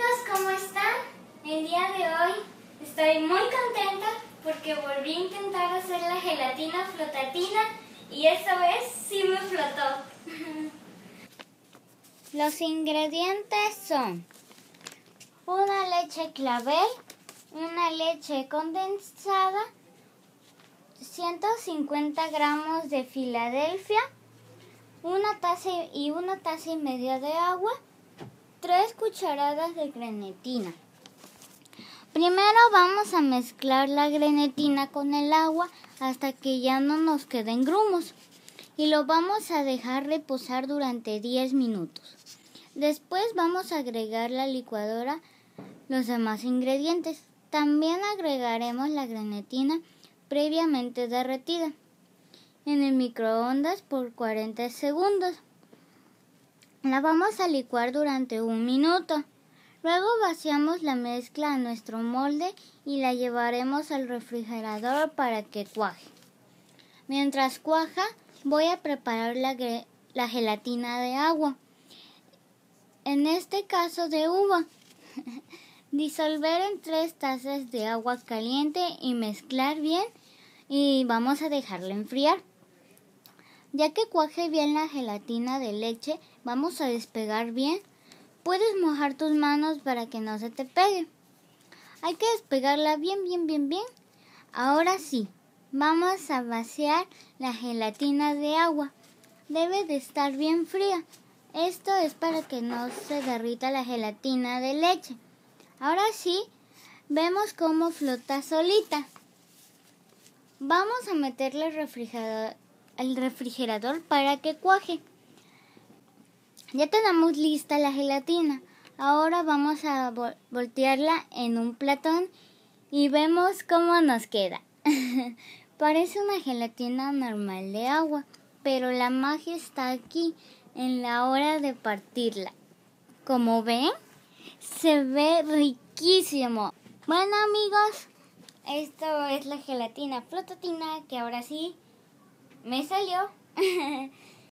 amigos, ¿cómo están? El día de hoy estoy muy contenta porque volví a intentar hacer la gelatina flotatina y esta vez sí me flotó. Los ingredientes son una leche clavel, una leche condensada, 150 gramos de Filadelfia, una taza y media de agua, 3 cucharadas de grenetina. Primero vamos a mezclar la grenetina con el agua hasta que ya no nos queden grumos y lo vamos a dejar reposar durante 10 minutos. Después vamos a agregar a la licuadora los demás ingredientes. También agregaremos la grenetina previamente derretida en el microondas por 40 segundos. La vamos a licuar durante 1 minuto. Luego vaciamos la mezcla a nuestro molde y la llevaremos al refrigerador para que cuaje. Mientras cuaja, voy a preparar la gelatina de agua. En este caso de uva. Disolver en 3 tazas de agua caliente y mezclar bien y vamos a dejarla enfriar. Ya que cuaje bien la gelatina de leche, vamos a despegar bien. Puedes mojar tus manos para que no se te pegue. Hay que despegarla bien. Ahora sí, vamos a vaciar la gelatina de agua. Debe de estar bien fría. Esto es para que no se derrita la gelatina de leche. Ahora sí, vemos cómo flota solita. Vamos a meterle al refrigerador para que cuaje. Ya tenemos lista la gelatina. Ahora vamos a voltearla en un platón y vemos cómo nos queda. Parece una gelatina normal de agua, pero la magia está aquí, en la hora de partirla. Como ven, se ve riquísimo. Bueno amigos, esto es la gelatina flotatina que ahora sí me salió.